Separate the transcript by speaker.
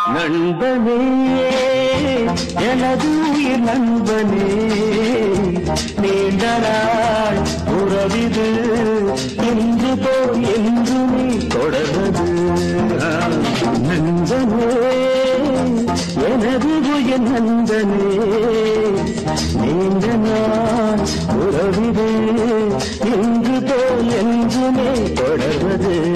Speaker 1: நண்பனே எனது உயிர் நண்பனே நீண்ட நாள் உறவிது இன்று போல் என்று நீ தொடர்வது நண்பனே எனது உயிர் நண்பனே நீண்ட நாள் உறவிது இன்று போல் என்று நீ தொடர்வது